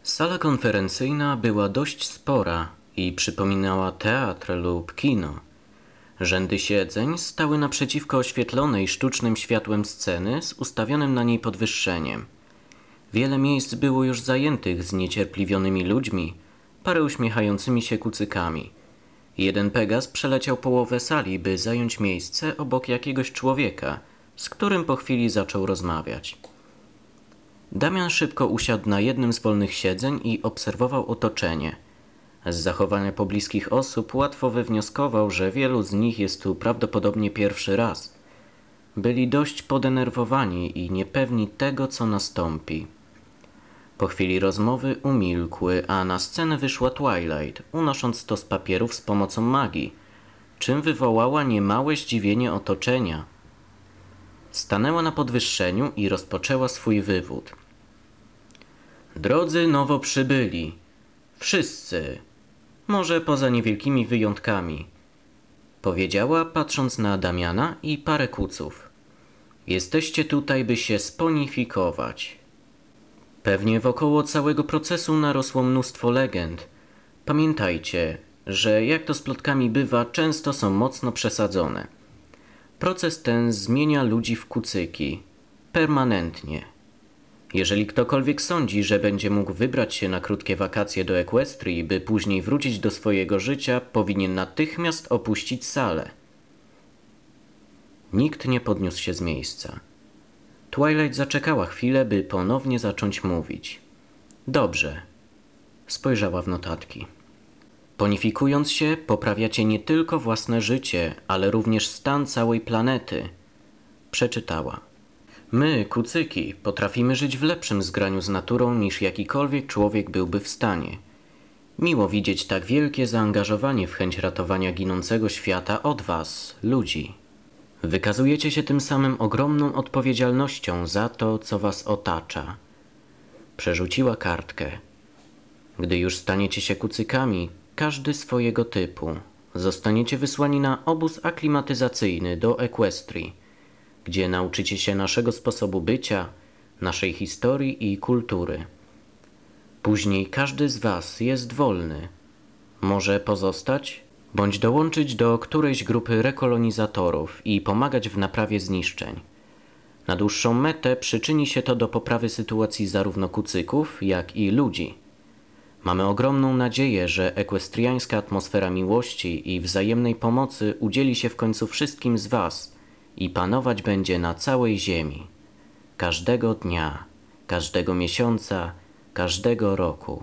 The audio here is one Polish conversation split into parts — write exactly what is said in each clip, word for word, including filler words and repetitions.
Sala konferencyjna była dość spora i przypominała teatr lub kino. Rzędy siedzeń stały naprzeciwko oświetlonej sztucznym światłem sceny z ustawionym na niej podwyższeniem. Wiele miejsc było już zajętych zniecierpliwionymi ludźmi, parę uśmiechającymi się kucykami. Jeden Pegas przeleciał połowę sali, by zająć miejsce obok jakiegoś człowieka, z którym po chwili zaczął rozmawiać. Damian szybko usiadł na jednym z wolnych siedzeń i obserwował otoczenie. Z zachowania pobliskich osób łatwo wywnioskował, że wielu z nich jest tu prawdopodobnie pierwszy raz. Byli dość podenerwowani i niepewni tego, co nastąpi. Po chwili rozmowy umilkły, a na scenę wyszła Twilight, unosząc stos papierów z pomocą magii, czym wywołała niemałe zdziwienie otoczenia. Stanęła na podwyższeniu i rozpoczęła swój wywód. Drodzy nowo przybyli, wszyscy, może poza niewielkimi wyjątkami, powiedziała, patrząc na Damiana i parę kuców. Jesteście tutaj, by się sponifikować. Pewnie wokoło całego procesu narosło mnóstwo legend. Pamiętajcie, że jak to z plotkami bywa, często są mocno przesadzone. Proces ten zmienia ludzi w kucyki. Permanentnie. Jeżeli ktokolwiek sądzi, że będzie mógł wybrać się na krótkie wakacje do Equestrii, by później wrócić do swojego życia, powinien natychmiast opuścić salę. Nikt nie podniósł się z miejsca. Twilight zaczekała chwilę, by ponownie zacząć mówić. Dobrze. Spojrzała w notatki. Ponifikując się, poprawiacie nie tylko własne życie, ale również stan całej planety. Przeczytała. My, kucyki, potrafimy żyć w lepszym zgraniu z naturą niż jakikolwiek człowiek byłby w stanie. Miło widzieć tak wielkie zaangażowanie w chęć ratowania ginącego świata od was, ludzi. Wykazujecie się tym samym ogromną odpowiedzialnością za to, co was otacza. Przerzuciła kartkę. Gdy już staniecie się kucykami, każdy swojego typu, zostaniecie wysłani na obóz aklimatyzacyjny do Equestrii, gdzie nauczycie się naszego sposobu bycia, naszej historii i kultury. Później każdy z was jest wolny. Może pozostać, bądź dołączyć do którejś grupy rekolonizatorów i pomagać w naprawie zniszczeń. Na dłuższą metę przyczyni się to do poprawy sytuacji zarówno kucyków, jak i ludzi. Mamy ogromną nadzieję, że ekwestriańska atmosfera miłości i wzajemnej pomocy udzieli się w końcu wszystkim z was i panować będzie na całej ziemi. Każdego dnia, każdego miesiąca, każdego roku.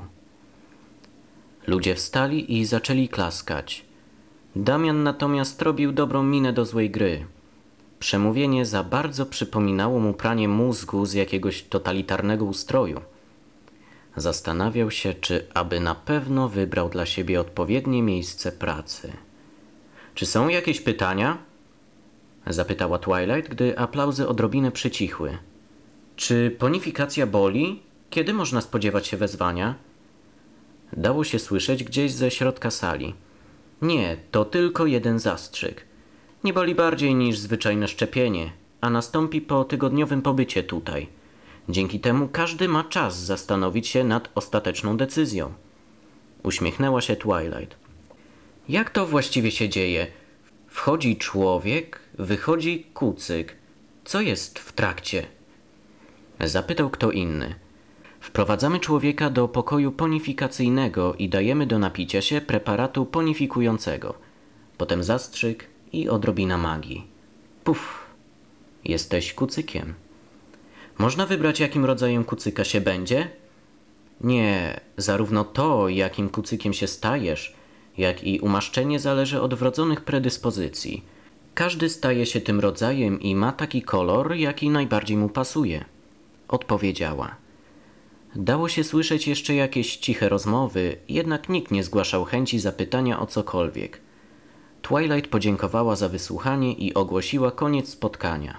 Ludzie wstali i zaczęli klaskać. Damian natomiast robił dobrą minę do złej gry. Przemówienie za bardzo przypominało mu pranie mózgu z jakiegoś totalitarnego ustroju. Zastanawiał się, czy aby na pewno wybrał dla siebie odpowiednie miejsce pracy. Czy są jakieś pytania? Zapytała Twilight, gdy aplauzy odrobinę przycichły. Czy ponifikacja boli? Kiedy można spodziewać się wezwania? Dało się słyszeć gdzieś ze środka sali. Nie, to tylko jeden zastrzyk. Nie boli bardziej niż zwyczajne szczepienie, a nastąpi po tygodniowym pobycie tutaj. Dzięki temu każdy ma czas zastanowić się nad ostateczną decyzją. Uśmiechnęła się Twilight. Jak to właściwie się dzieje? Wchodzi człowiek, wychodzi kucyk. Co jest w trakcie? Zapytał kto inny. Wprowadzamy człowieka do pokoju ponifikacyjnego i dajemy do napicia się preparatu ponifikującego. Potem zastrzyk i odrobina magii. Puf, jesteś kucykiem. Można wybrać, jakim rodzajem kucyka się będzie? Nie, zarówno to, jakim kucykiem się stajesz, jak i umaszczenie zależy od wrodzonych predyspozycji. Każdy staje się tym rodzajem i ma taki kolor, jaki najbardziej mu pasuje. Odpowiedziała. Dało się słyszeć jeszcze jakieś ciche rozmowy, jednak nikt nie zgłaszał chęci zapytania o cokolwiek. Twilight podziękowała za wysłuchanie i ogłosiła koniec spotkania.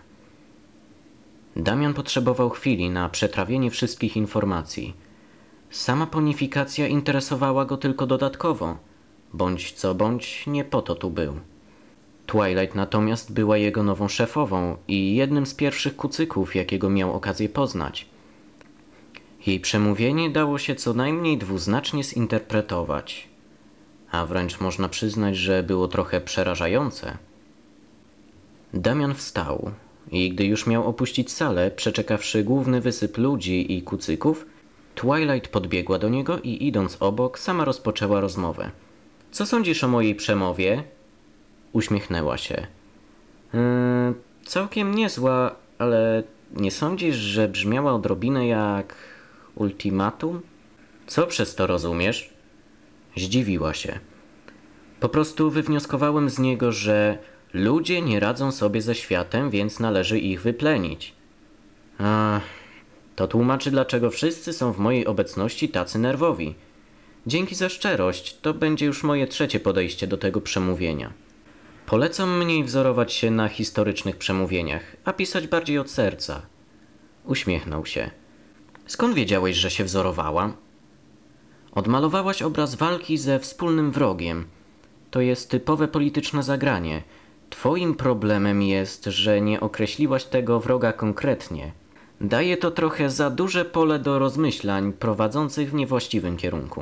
Damian potrzebował chwili na przetrawienie wszystkich informacji. Sama ponifikacja interesowała go tylko dodatkowo. Bądź co bądź, nie po to tu był. Twilight natomiast była jego nową szefową i jednym z pierwszych kucyków, jakiego miał okazję poznać. Jej przemówienie dało się co najmniej dwuznacznie zinterpretować, a wręcz można przyznać, że było trochę przerażające. Damian wstał i gdy już miał opuścić salę, przeczekawszy główny wysyp ludzi i kucyków, Twilight podbiegła do niego i idąc obok, sama rozpoczęła rozmowę. Co sądzisz o mojej przemowie? Uśmiechnęła się. Yy, całkiem niezła, ale nie sądzisz, że brzmiała odrobinę jak ultimatum? Co przez to rozumiesz? Zdziwiła się. Po prostu wywnioskowałem z niego, że ludzie nie radzą sobie ze światem, więc należy ich wyplenić. Ach, to tłumaczy, dlaczego wszyscy są w mojej obecności tacy nerwowi. Dzięki za szczerość, to będzie już moje trzecie podejście do tego przemówienia. Polecam mniej wzorować się na historycznych przemówieniach, a pisać bardziej od serca. Uśmiechnął się. Skąd wiedziałeś, że się wzorowałam? Odmalowałaś obraz walki ze wspólnym wrogiem. To jest typowe polityczne zagranie. Twoim problemem jest, że nie określiłaś tego wroga konkretnie. Daje to trochę za duże pole do rozmyślań prowadzących w niewłaściwym kierunku.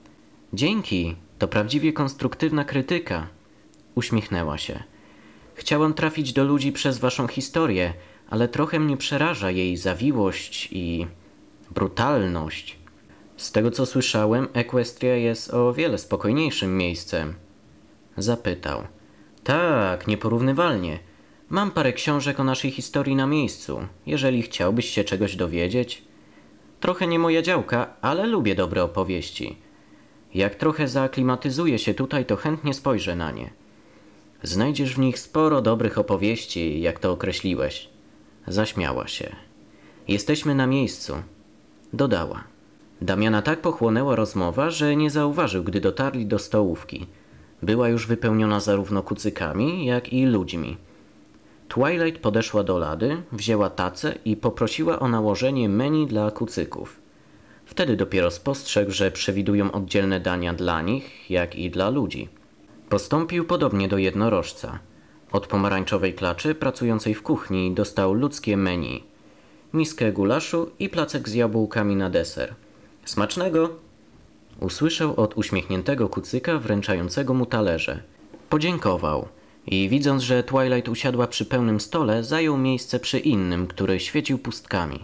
Dzięki, to prawdziwie konstruktywna krytyka. Uśmiechnęła się. Chciałam trafić do ludzi przez waszą historię, ale trochę mnie przeraża jej zawiłość i brutalność. Z tego co słyszałem, Equestria jest o wiele spokojniejszym miejscem. Zapytał. Tak, nieporównywalnie. Mam parę książek o naszej historii na miejscu, jeżeli chciałbyś się czegoś dowiedzieć. Trochę nie moja działka, ale lubię dobre opowieści. Jak trochę zaaklimatyzuję się tutaj, to chętnie spojrzę na nie. Znajdziesz w nich sporo dobrych opowieści, jak to określiłeś. Zaśmiała się. Jesteśmy na miejscu. Dodała. Damiana tak pochłonęła rozmowa, że nie zauważył, gdy dotarli do stołówki. Była już wypełniona zarówno kucykami, jak i ludźmi. Twilight podeszła do lady, wzięła tacę i poprosiła o nałożenie menu dla kucyków. Wtedy dopiero spostrzegł, że przewidują oddzielne dania dla nich, jak i dla ludzi. Postąpił podobnie do jednorożca. Od pomarańczowej klaczy pracującej w kuchni dostał ludzkie menu. Miskę gulaszu i placek z jabłkami na deser. Smacznego! Usłyszał od uśmiechniętego kucyka wręczającego mu talerze. Podziękował i widząc, że Twilight usiadła przy pełnym stole, zajął miejsce przy innym, który świecił pustkami.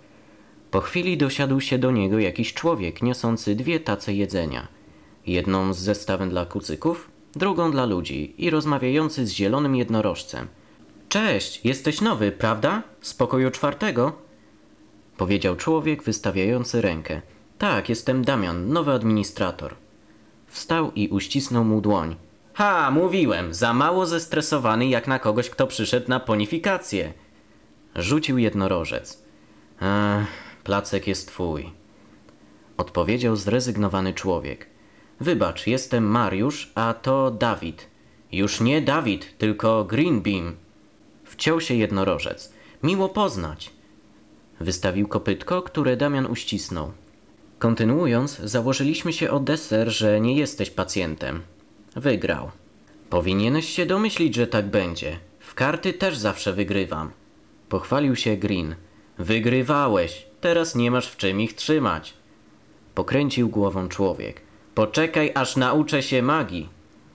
Po chwili dosiadł się do niego jakiś człowiek niosący dwie tace jedzenia. Jedną z zestawem dla kucyków, drugą dla ludzi i rozmawiający z zielonym jednorożcem. Cześć, jesteś nowy, prawda? Z pokoju czwartego? Powiedział człowiek wystawiający rękę. Tak, jestem Damian, nowy administrator. Wstał i uścisnął mu dłoń. Ha, mówiłem, za mało zestresowany jak na kogoś, kto przyszedł na ponifikację. Rzucił jednorożec. Ech, placek jest twój. Odpowiedział zrezygnowany człowiek. Wybacz, jestem Mariusz, a to Dawid. Już nie Dawid, tylko Greenbeam. Wciął się jednorożec. Miło poznać. Wystawił kopytko, które Damian uścisnął. Kontynuując, założyliśmy się o deser, że nie jesteś pacjentem. Wygrał. Powinieneś się domyślić, że tak będzie. W karty też zawsze wygrywam. Pochwalił się Green. Wygrywałeś. Teraz nie masz w czym ich trzymać. Pokręcił głową człowiek. Poczekaj, aż nauczę się magii.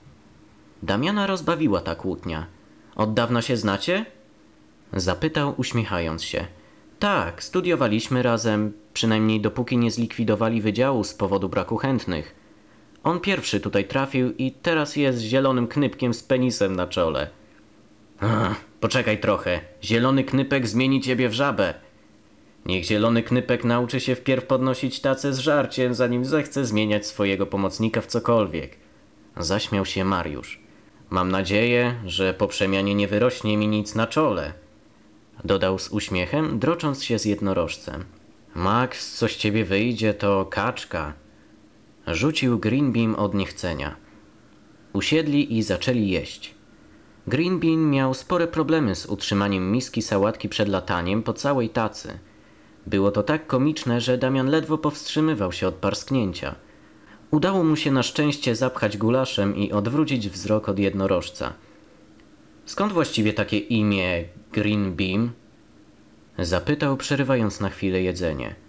Damiana rozbawiła ta kłótnia. Od dawna się znacie? Zapytał, uśmiechając się. Tak, studiowaliśmy razem, przynajmniej dopóki nie zlikwidowali wydziału z powodu braku chętnych. On pierwszy tutaj trafił i teraz jest zielonym knypkiem z penisem na czole. Ach, poczekaj trochę, zielony knypek zmieni ciebie w żabę. Niech zielony knypek nauczy się wpierw podnosić tacę z żarciem, zanim zechce zmieniać swojego pomocnika w cokolwiek. Zaśmiał się Mariusz. Mam nadzieję, że po przemianie nie wyrośnie mi nic na czole. Dodał z uśmiechem, drocząc się z jednorożcem. Max, co z ciebie wyjdzie, to kaczka. Rzucił Greenbeam od niechcenia. Usiedli i zaczęli jeść. Greenbeam miał spore problemy z utrzymaniem miski sałatki przed lataniem po całej tacy. Było to tak komiczne, że Damian ledwo powstrzymywał się od parsknięcia. Udało mu się na szczęście zapchać gulaszem i odwrócić wzrok od jednorożca. Skąd właściwie takie imię Greenbeam? Zapytał, przerywając na chwilę jedzenie.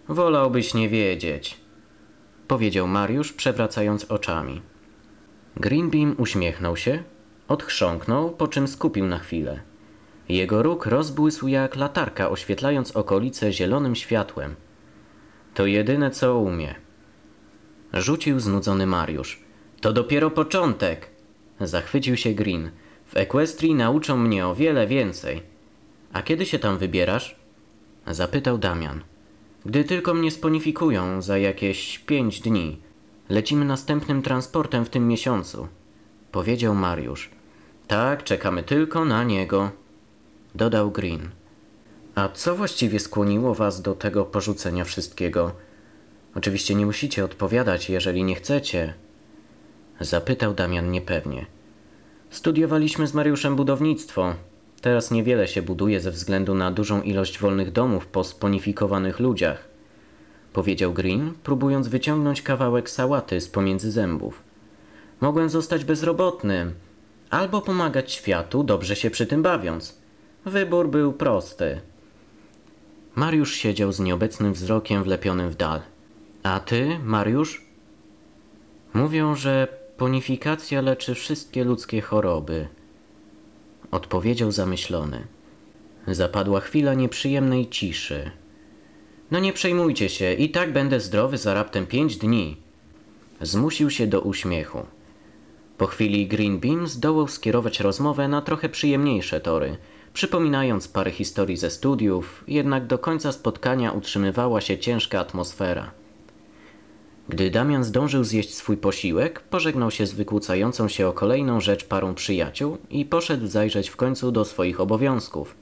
Wolałbyś nie wiedzieć, powiedział Mariusz, przewracając oczami. Greenbeam uśmiechnął się, odchrząknął, po czym skupił na chwilę. Jego róg rozbłysł jak latarka, oświetlając okolice zielonym światłem. To jedyne, co umie. Rzucił znudzony Mariusz. To dopiero początek! Zachwycił się Green. W Equestrii nauczą mnie o wiele więcej. A kiedy się tam wybierasz? Zapytał Damian. Gdy tylko mnie sponifikują za jakieś pięć dni. Lecimy następnym transportem w tym miesiącu. Powiedział Mariusz. Tak, czekamy tylko na niego. Dodał Green. A co właściwie skłoniło was do tego porzucenia wszystkiego? Oczywiście nie musicie odpowiadać, jeżeli nie chcecie. Zapytał Damian niepewnie. Studiowaliśmy z Mariuszem budownictwo. Teraz niewiele się buduje ze względu na dużą ilość wolnych domów po sponifikowanych ludziach. Powiedział Green, próbując wyciągnąć kawałek sałaty z pomiędzy zębów. Mogłem zostać bezrobotnym, albo pomagać światu, dobrze się przy tym bawiąc. Wybór był prosty. Mariusz siedział z nieobecnym wzrokiem wlepionym w dal. A ty, Mariusz? Mówią, że ponifikacja leczy wszystkie ludzkie choroby. Odpowiedział zamyślony. Zapadła chwila nieprzyjemnej ciszy. No nie przejmujcie się, i tak będę zdrowy za raptem pięć dni. Zmusił się do uśmiechu. Po chwili Greenbeam zdołał skierować rozmowę na trochę przyjemniejsze tory, przypominając parę historii ze studiów, jednak do końca spotkania utrzymywała się ciężka atmosfera. Gdy Damian zdążył zjeść swój posiłek, pożegnał się z wykłócającą się o kolejną rzecz parą przyjaciół i poszedł zajrzeć w końcu do swoich obowiązków.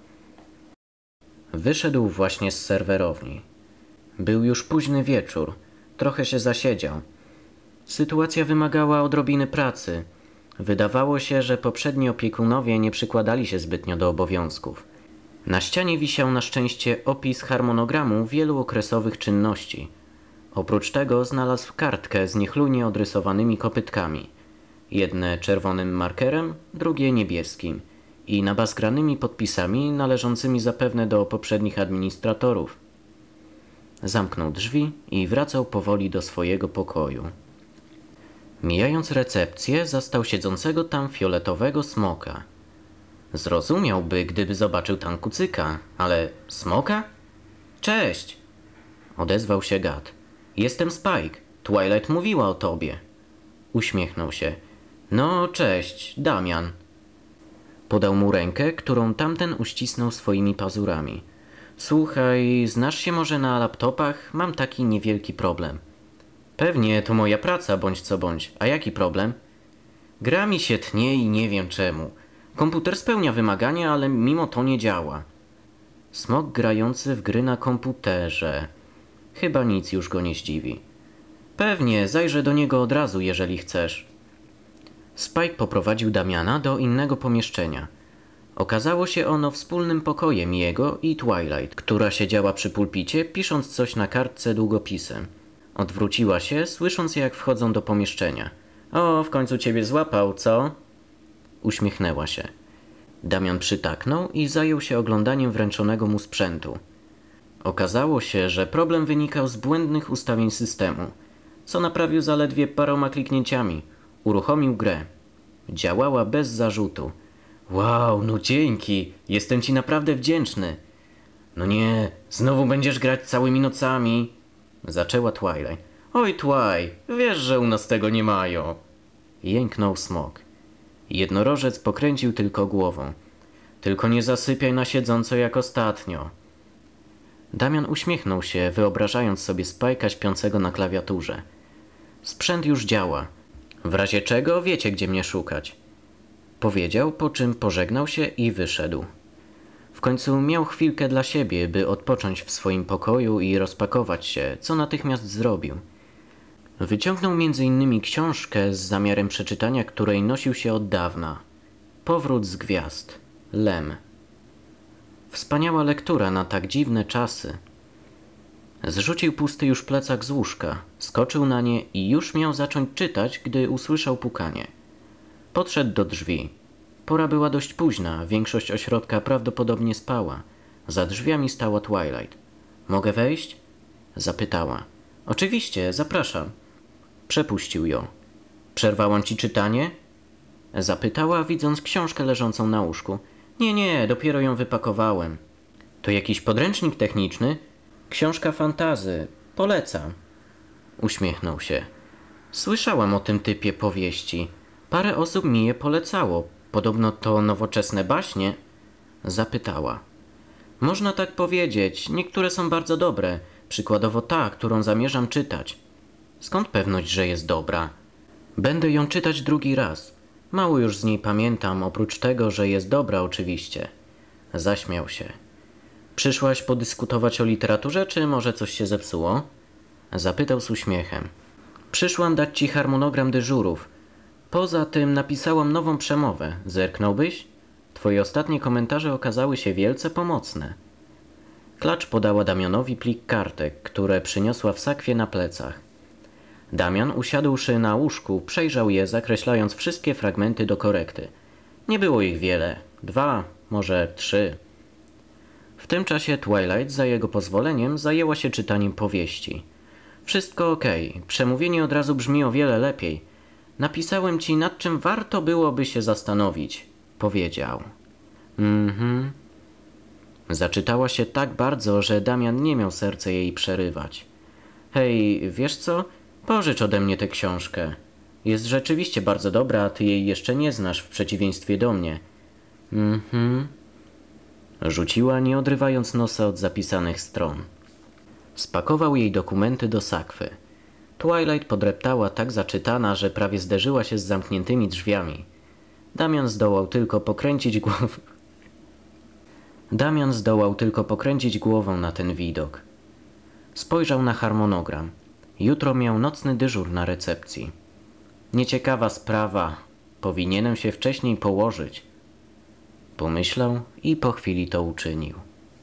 Wyszedł właśnie z serwerowni. Był już późny wieczór, trochę się zasiedział. Sytuacja wymagała odrobiny pracy. Wydawało się, że poprzedni opiekunowie nie przykładali się zbytnio do obowiązków. Na ścianie wisiał na szczęście opis harmonogramu wielu okresowych czynności. Oprócz tego znalazł kartkę z niechlujnie odrysowanymi kopytkami. Jedne czerwonym markerem, drugie niebieskim i nabazgranymi podpisami należącymi zapewne do poprzednich administratorów. Zamknął drzwi i wracał powoli do swojego pokoju. Mijając recepcję, zastał siedzącego tam fioletowego smoka. Zrozumiałby, gdyby zobaczył tam kucyka, ale smoka? Cześć! Odezwał się gad. Jestem Spike. Twilight mówiła o tobie. Uśmiechnął się. No, cześć, Damian. Podał mu rękę, którą tamten uścisnął swoimi pazurami. Słuchaj, znasz się może na laptopach? Mam taki niewielki problem. Pewnie, to moja praca, bądź co bądź. A jaki problem? Gra mi się tnie i nie wiem czemu. Komputer spełnia wymagania, ale mimo to nie działa. Smok grający w gry na komputerze. Chyba nic już go nie zdziwi. Pewnie, zajrzę do niego od razu, jeżeli chcesz. Spike poprowadził Damiana do innego pomieszczenia. Okazało się ono wspólnym pokojem jego i Twilight, która siedziała przy pulpicie, pisząc coś na kartce długopisem. Odwróciła się, słysząc jak wchodzą do pomieszczenia. O, w końcu ciebie złapał, co? Uśmiechnęła się. Damian przytaknął i zajął się oglądaniem wręczonego mu sprzętu. Okazało się, że problem wynikał z błędnych ustawień systemu, co naprawił zaledwie paroma kliknięciami. Uruchomił grę. Działała bez zarzutu. Wow, no dzięki, jestem ci naprawdę wdzięczny. No nie, znowu będziesz grać całymi nocami. Zaczęła Twilight. Oj, Twi, wiesz, że u nas tego nie mają. Jęknął smok. Jednorożec pokręcił tylko głową. Tylko nie zasypiaj na siedząco jak ostatnio. Damian uśmiechnął się, wyobrażając sobie Spike'a śpiącego na klawiaturze. Sprzęt już działa. W razie czego wiecie, gdzie mnie szukać. Powiedział, po czym pożegnał się i wyszedł. W końcu miał chwilkę dla siebie, by odpocząć w swoim pokoju i rozpakować się, co natychmiast zrobił. Wyciągnął między innymi książkę z zamiarem przeczytania, której nosił się od dawna. Powrót z gwiazd. Lem. Wspaniała lektura na tak dziwne czasy. Zrzucił pusty już plecak z łóżka, skoczył na nie i już miał zacząć czytać, gdy usłyszał pukanie. Podszedł do drzwi. Pora była dość późna, większość ośrodka prawdopodobnie spała. Za drzwiami stała Twilight. Mogę wejść? Zapytała. Oczywiście, zapraszam. Przepuścił ją. Przerwałam ci czytanie? Zapytała, widząc książkę leżącą na łóżku. Nie, nie, dopiero ją wypakowałem. To jakiś podręcznik techniczny? Książka fantazy. Polecam. Uśmiechnął się. Słyszałam o tym typie powieści. Parę osób mi je polecało. Podobno to nowoczesne baśnie? Zapytała. Można tak powiedzieć. Niektóre są bardzo dobre. Przykładowo ta, którą zamierzam czytać. Skąd pewność, że jest dobra? Będę ją czytać drugi raz. Mało już z niej pamiętam, oprócz tego, że jest dobra oczywiście. Zaśmiał się. Przyszłaś podyskutować o literaturze, czy może coś się zepsuło? Zapytał z uśmiechem. Przyszłam dać ci harmonogram dyżurów. Poza tym napisałam nową przemowę. Zerknąłbyś? Twoje ostatnie komentarze okazały się wielce pomocne. Klacz podała Damianowi plik kartek, które przyniosła w sakwie na plecach. Damian, usiadłszy na łóżku, przejrzał je, zakreślając wszystkie fragmenty do korekty. Nie było ich wiele. Dwa, może trzy. W tym czasie Twilight, za jego pozwoleniem, zajęła się czytaniem powieści. Wszystko okej. Okay. Przemówienie od razu brzmi o wiele lepiej. Napisałem ci, nad czym warto byłoby się zastanowić. Powiedział. Mhm. Zaczytała się tak bardzo, że Damian nie miał serca jej przerywać. Hej, wiesz co? Pożycz ode mnie tę książkę. Jest rzeczywiście bardzo dobra, a ty jej jeszcze nie znasz, w przeciwieństwie do mnie. Mhm. Rzuciła, nie odrywając nosa od zapisanych stron. Spakował jej dokumenty do sakwy. Twilight podreptała tak zaczytana, że prawie zderzyła się z zamkniętymi drzwiami. Damian zdołał tylko pokręcić głową. Damian zdołał tylko pokręcić głową na ten widok. Spojrzał na harmonogram. Jutro miał nocny dyżur na recepcji. Nieciekawa sprawa. Powinienem się wcześniej położyć. Pomyślał i po chwili to uczynił.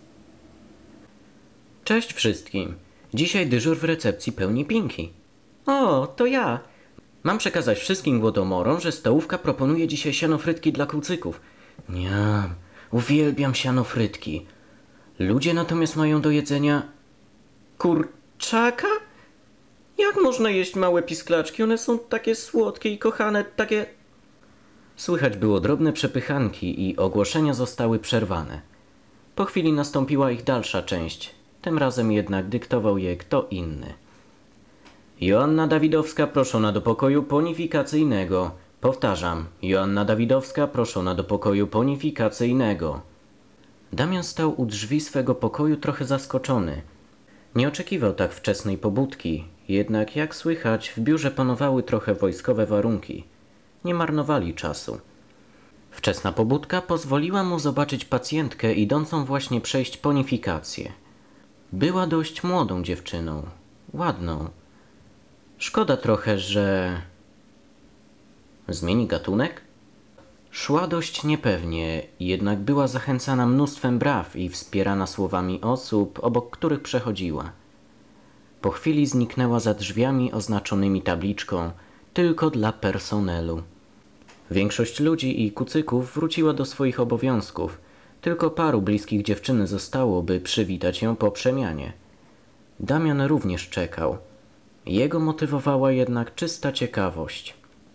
Cześć wszystkim. Dzisiaj dyżur w recepcji pełni Pinki. O, to ja. Mam przekazać wszystkim głodomorom, że stołówka proponuje dzisiaj sianofrytki dla kucyków. Nie, uwielbiam sianofrytki. Ludzie natomiast mają do jedzenia... kurczaka? Jak można jeść małe pisklaczki? One są takie słodkie i kochane, takie... Słychać było drobne przepychanki i ogłoszenia zostały przerwane. Po chwili nastąpiła ich dalsza część. Tym razem jednak dyktował je kto inny. Joanna Dawidowska proszona do pokoju ponifikacyjnego. Powtarzam, Joanna Dawidowska proszona do pokoju ponifikacyjnego. Damian stał u drzwi swego pokoju trochę zaskoczony. Nie oczekiwał tak wczesnej pobudki, jednak jak słychać w biurze panowały trochę wojskowe warunki. Nie marnowali czasu. Wczesna pobudka pozwoliła mu zobaczyć pacjentkę idącą właśnie przejść ponifikację. Była dość młodą dziewczyną, ładną. Szkoda trochę, że... Zmieni gatunek? Szła dość niepewnie, jednak była zachęcana mnóstwem braw i wspierana słowami osób, obok których przechodziła. Po chwili zniknęła za drzwiami oznaczonymi tabliczką tylko dla personelu. Większość ludzi i kucyków wróciła do swoich obowiązków. Tylko paru bliskich dziewczyny zostało, by przywitać ją po przemianie. Damian również czekał. Jego motywowała jednak czysta ciekawość.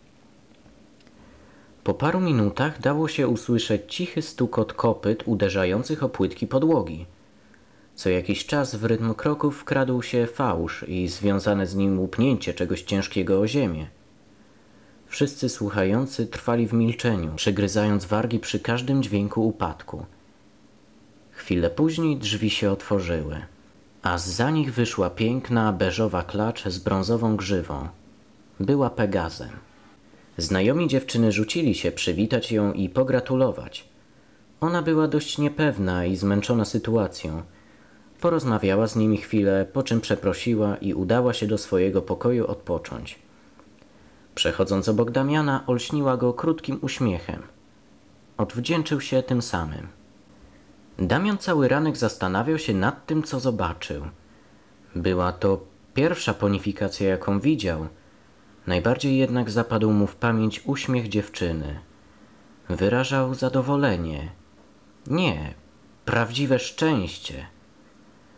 Po paru minutach dało się usłyszeć cichy stukot kopyt uderzających o płytki podłogi. Co jakiś czas w rytm kroków wkradł się fałsz i związane z nim łupnięcie czegoś ciężkiego o ziemię. Wszyscy słuchający trwali w milczeniu, przygryzając wargi przy każdym dźwięku upadku. Chwilę później drzwi się otworzyły, a zza nich wyszła piękna, beżowa klacz z brązową grzywą. Była Pegazem. Znajomi dziewczyny rzucili się przywitać ją i pogratulować. Ona była dość niepewna i zmęczona sytuacją. Porozmawiała z nimi chwilę, po czym przeprosiła i udała się do swojego pokoju odpocząć. Przechodząc obok Damiana, olśniła go krótkim uśmiechem. Odwdzięczył się tym samym. Damian cały ranek zastanawiał się nad tym, co zobaczył. Była to pierwsza ponifikacja, jaką widział. Najbardziej jednak zapadł mu w pamięć uśmiech dziewczyny. Wyrażał zadowolenie. Nie, prawdziwe szczęście.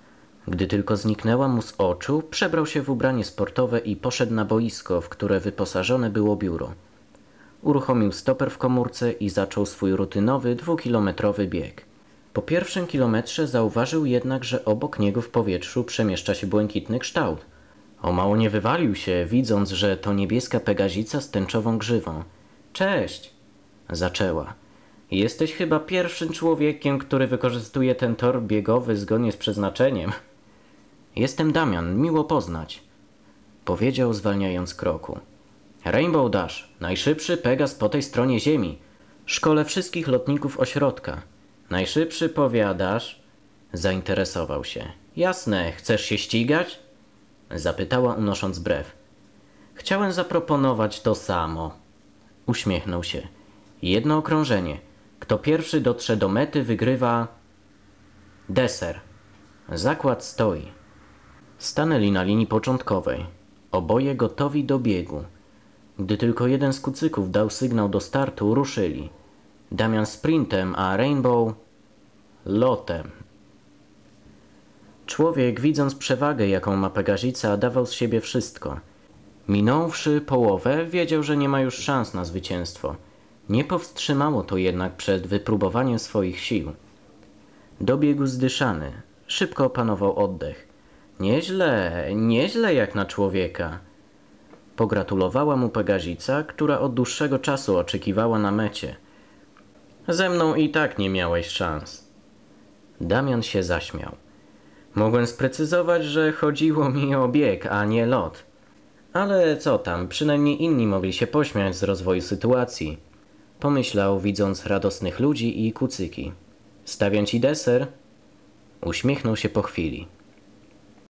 Gdy tylko zniknęła mu z oczu, przebrał się w ubranie sportowe i poszedł na boisko, w które wyposażone było biuro. Uruchomił stoper w komórce i zaczął swój rutynowy, dwukilometrowy bieg. Po pierwszym kilometrze zauważył jednak, że obok niego w powietrzu przemieszcza się błękitny kształt. O mało nie wywalił się, widząc, że to niebieska pegazica z tęczową grzywą. Cześć! Zaczęła. Jesteś chyba pierwszym człowiekiem, który wykorzystuje ten tor biegowy zgodnie z przeznaczeniem. Jestem Damian, miło poznać. Powiedział, zwalniając kroku. Rainbow Dash, najszybszy Pegas po tej stronie ziemi. Szkole wszystkich lotników ośrodka. Najszybszy powiadasz? Zainteresował się. Jasne, chcesz się ścigać? Zapytała, unosząc brew. Chciałem zaproponować to samo. Uśmiechnął się. Jedno okrążenie. Kto pierwszy dotrze do mety, wygrywa... deser. Zakład stoi. Stanęli na linii początkowej. Oboje gotowi do biegu. Gdy tylko jeden z kucyków dał sygnał do startu, ruszyli. Damian sprintem, a Rainbow lotem. Człowiek, widząc przewagę, jaką ma Pegazica, dawał z siebie wszystko. Minąwszy połowę, wiedział, że nie ma już szans na zwycięstwo. Nie powstrzymało to jednak przed wypróbowaniem swoich sił. Dobiegł zdyszany. Szybko opanował oddech. Nieźle, nieźle jak na człowieka. Pogratulowała mu Pegazica, która od dłuższego czasu oczekiwała na mecie. Ze mną i tak nie miałeś szans. Damian się zaśmiał. Mogłem sprecyzować, że chodziło mi o bieg, a nie lot. Ale co tam, przynajmniej inni mogli się pośmiać z rozwoju sytuacji. Pomyślał, widząc radosnych ludzi i kucyki. Stawiam ci deser? Uśmiechnął się po chwili.